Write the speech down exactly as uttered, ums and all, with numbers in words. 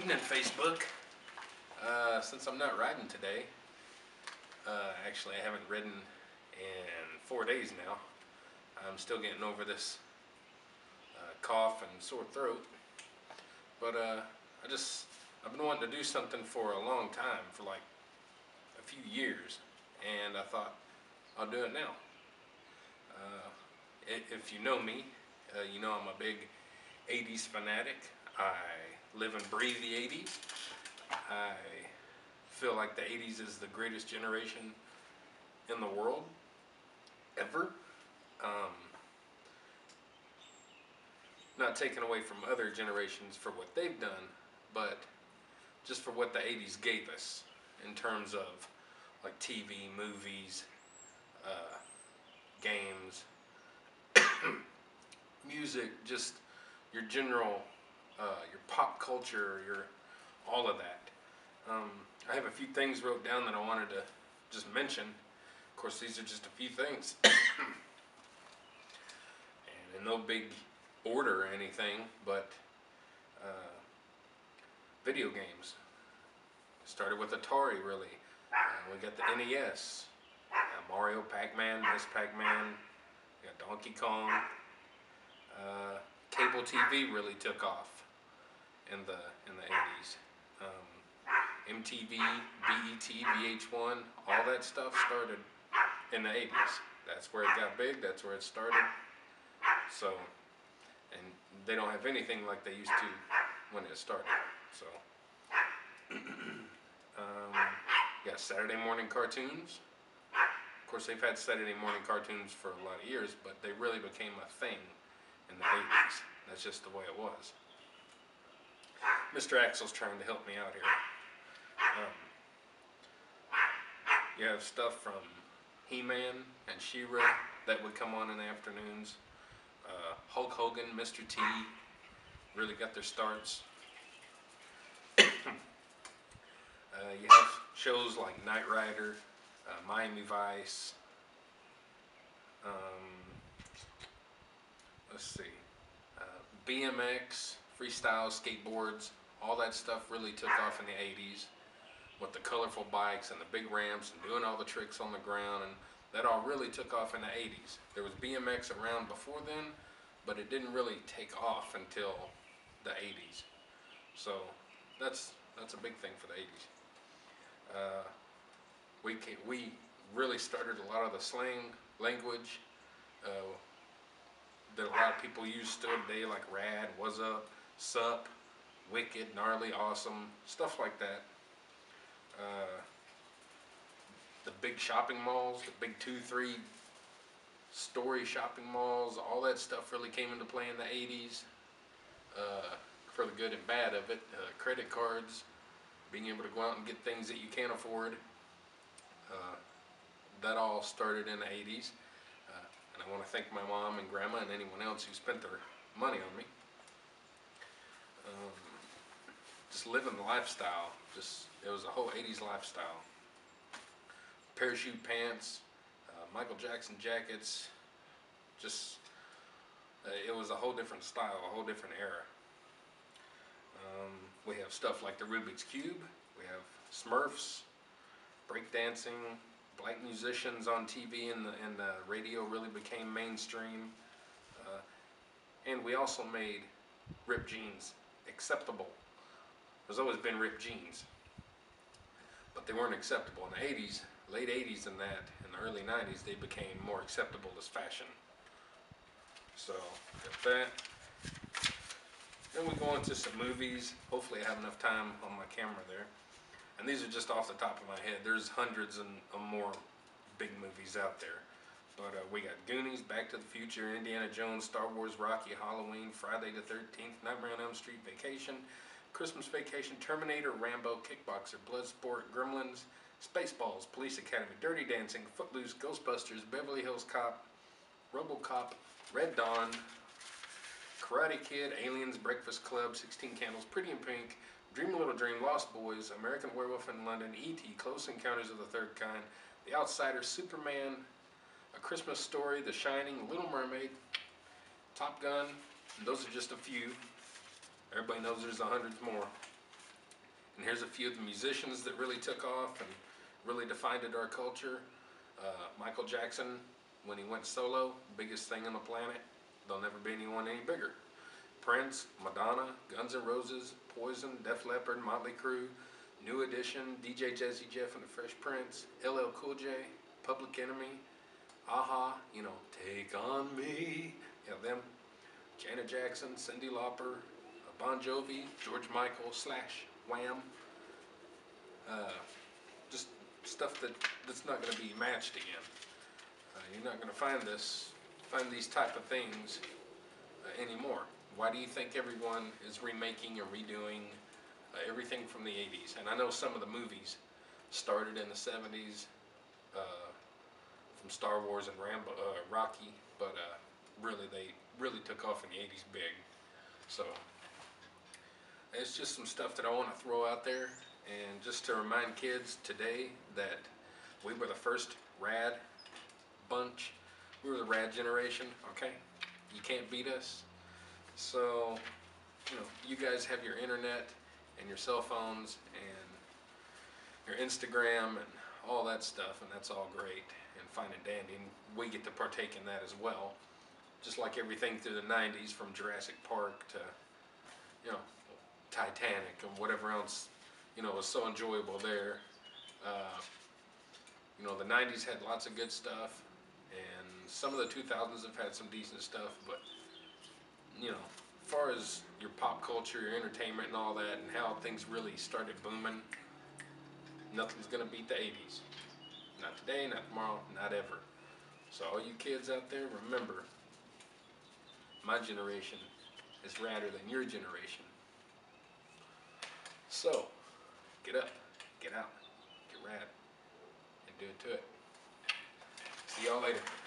Evening, Facebook. Uh, since I'm not riding today, uh, actually I haven't ridden in four days now. I'm still getting over this uh, cough and sore throat. But uh, I just, I've been wanting to do something for a long time, for like a few years. And I thought, I'll do it now. Uh, if you know me, uh, you know I'm a big eighties fanatic. I live and breathe the eighties. I feel like the eighties is the greatest generation in the world, ever. Um, not taken away from other generations for what they've done, but just for what the eighties gave us in terms of like T V, movies, uh, games, music, just your general, uh, your pop culture, your all of that. Um, I have a few things wrote down that I wanted to just mention. Of course, these are just a few things, and in no big order or anything, but uh, video games. Started with Atari, really. Uh, we got the N E S, uh, Mario, Pac-Man, Miss Pac-Man, we got Donkey Kong. Uh, cable T V really took off in the in the eighties. Um, M T V, B E T, V H one, all that stuff started in the eighties. That's where it got big. That's where it started. So, and they don't have anything like they used to when it started. So, um, yeah, Saturday morning cartoons. Of course, they've had Saturday morning cartoons for a lot of years, but they really became a thing in the eighties. That's just the way it was. Mister Axel's trying to help me out here. Um, you have stuff from He-Man and She-Ra that would come on in the afternoons. Uh, Hulk Hogan, Mister T really got their starts. uh, you have shows like Knight Rider, uh, Miami Vice. Um, let's see. Uh, B M X, freestyle, skateboards, all that stuff really took off in the eighties with the colorful bikes and the big ramps and doing all the tricks on the ground, and that all really took off in the eighties. There was B M X around before then, but it didn't really take off until the eighties. So that's that's a big thing for the eighties. Uh, we came, we really started a lot of the slang language uh, that a lot of people use still today, like rad, what's up, sup, wicked, gnarly, awesome, stuff like that. Uh, the big shopping malls, the big two, three story shopping malls, all that stuff really came into play in the eighties, uh, for the good and bad of it. Uh, credit cards, being able to go out and get things that you can't afford, uh, that all started in the eighties. Uh, and I want to thank my mom and grandma and anyone else who spent their money on me. Um, just living the lifestyle, just it was a whole eighties lifestyle. Parachute pants, uh, Michael Jackson jackets, just uh, it was a whole different style, a whole different era. Um, we have stuff like the Rubik's Cube, we have Smurfs, breakdancing, black musicians on T V, and the, and the radio really became mainstream. Uh, and we also made ripped jeans acceptable. There's always been ripped jeans, but they weren't acceptable in the eighties, late eighties and that, in the early nineties, they became more acceptable as fashion. So, got that. Then we go into some movies. Hopefully I have enough time on my camera there. And these are just off the top of my head. There's hundreds and more big movies out there. But uh, we got Goonies, Back to the Future, Indiana Jones, Star Wars, Rocky, Halloween, Friday the thirteenth, Nightmare on Elm Street, Vacation, Christmas Vacation, Terminator, Rambo, Kickboxer, Bloodsport, Gremlins, Spaceballs, Police Academy, Dirty Dancing, Footloose, Ghostbusters, Beverly Hills Cop, RoboCop, Red Dawn, Karate Kid, Aliens, Breakfast Club, sixteen Candles, Pretty in Pink, Dream a Little Dream, Lost Boys, American Werewolf in London, E T, Close Encounters of the Third Kind, The Outsider, Superman, A Christmas Story, The Shining, Little Mermaid, Top Gun. And those are just a few. Everybody knows there's a hundreds more. And here's a few of the musicians that really took off and really defined our culture. Uh, Michael Jackson, when he went solo, biggest thing on the planet. There'll never be anyone any bigger. Prince, Madonna, Guns N' Roses, Poison, Def Leppard, Motley Crue, New Edition, D J Jazzy Jeff and the Fresh Prince, L L Cool J, Public Enemy, Aha, you know, Take On Me, yeah, them, Janet Jackson, Cyndi Lauper, Bon Jovi, George Michael, Slash, Wham, uh, just stuff that, that's not going to be matched again. Uh, you're not going to find this, find these type of things uh, anymore. Why do you think everyone is remaking or redoing uh, everything from the eighties? And I know some of the movies started in the seventies, uh, from Star Wars and Rambo, uh, Rocky, but uh, really they really took off in the eighties big. So it's just some stuff that I want to throw out there, and just to remind kids today that we were the first rad bunch. We were the rad generation, okay? You can't beat us. So, you know, you guys have your internet and your cell phones and your Instagram and all that stuff, and that's all great and fine and dandy, and we get to partake in that as well. Just like everything through the nineties, from Jurassic Park to, you know, Titanic and whatever else, you know, was so enjoyable there. Uh, you know, the nineties had lots of good stuff, and some of the two thousands have had some decent stuff, but, you know, as far as your pop culture, your entertainment and all that, and how things really started booming, nothing's gonna beat the eighties. Not today, not tomorrow, not ever. So all you kids out there, remember, my generation is radder than your generation. So, get up, get out, get rad, and do it to it. See y'all later.